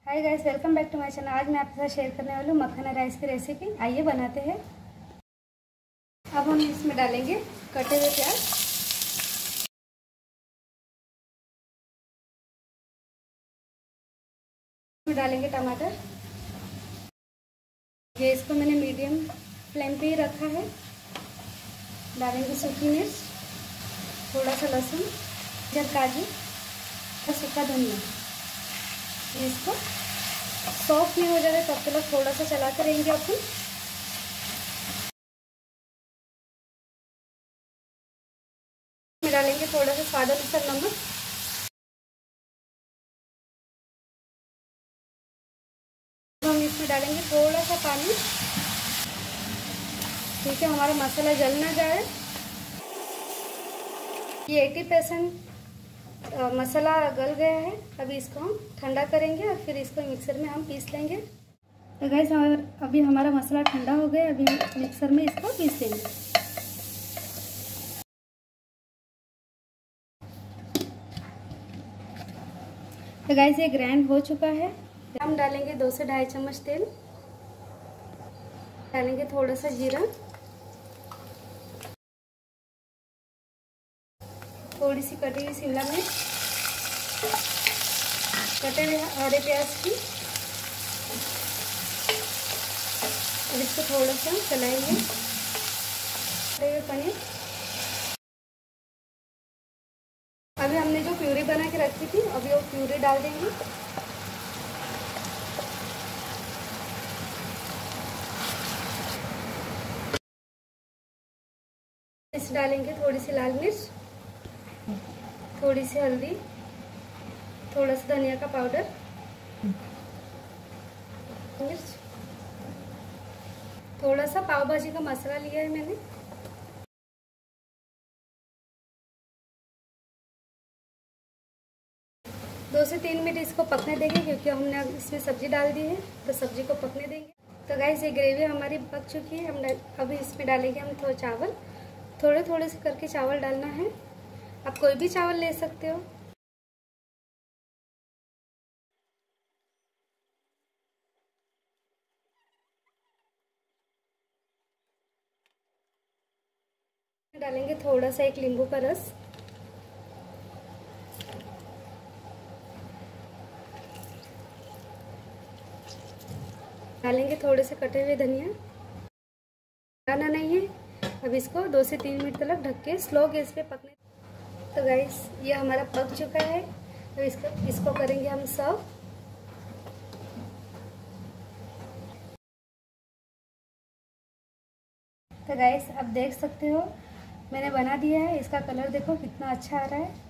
Hi guys, welcome back to my channel. आज मैं आपके साथ शेयर करने वाली हूँ मखाना राइस की रेसिपी। आइए बनाते हैं। अब हम इसमें डालेंगे कटे हुए प्याज, इसमें डालेंगे टमाटर। ये इसको मैंने मीडियम फ्लेम पे ही रखा है। डालेंगे सूखी मिर्च, थोड़ा सा लहसुन, काजू और सूखा धनिया। इसको सॉफ्ट नहीं हो जाए तब तक थोड़ा सा चलाते रहेंगे अपन। डालेंगे थोड़ा सा स्वाद अनुसार नमक, हम इसमें डालेंगे थोड़ा सा पानी। ठीक है, हमारा मसाला जल ना जाए। ये 80% मसाला गल गया है। अभी इसको हम ठंडा करेंगे और फिर इसको मिक्सर में हम पीस लेंगे। तो गाइस, अभी हमारा मसाला ठंडा हो गया। अभी मिक्सर में इसको पीस लेंगे। तो गाइस, ये ग्राइंड हो चुका है। हम डालेंगे 2 से 2.5 चम्मच तेल, डालेंगे थोड़ा सा जीरा, थोड़ी सी कटी हुई शिमला मिर्च, कटे हुए हरे प्याज की, और इसको थोड़ा सा चलाएंगे। कटे हुए पनीर, अभी हमने जो प्यूरी बना के रखी थी अभी वो प्यूरी डाल देंगे। इस डालेंगे थोड़ी सी लाल मिर्च, थोड़ी सी हल्दी, थोड़ा सा धनिया का पाउडर, मिर्च, थोड़ा सा पाव भाजी का मसाला लिया है मैंने। दो से 3 मिनट इसको पकने देंगे, क्योंकि हमने इसमें सब्जी डाल दी है तो सब्जी को पकने देंगे। तो गाइस, ये ग्रेवी हमारी पक चुकी है। हम अभी इसमें डालेंगे हम थोड़ा चावल। थोड़े थोड़े से करके चावल डालना है। आप कोई भी चावल ले सकते हो। डालेंगे थोड़ा सा 1 नींबू का रस, डालेंगे थोड़े से कटे हुए धनिया। डालना नहीं है। अब इसको 2 से 3 मिनट तक ढक के स्लो गैस पे पकने। तो गाइस, ये हमारा पक चुका है। तो इसको करेंगे हम सर्व। तो गाइस, आप देख सकते हो मैंने बना दिया है। इसका कलर देखो कितना अच्छा आ रहा है।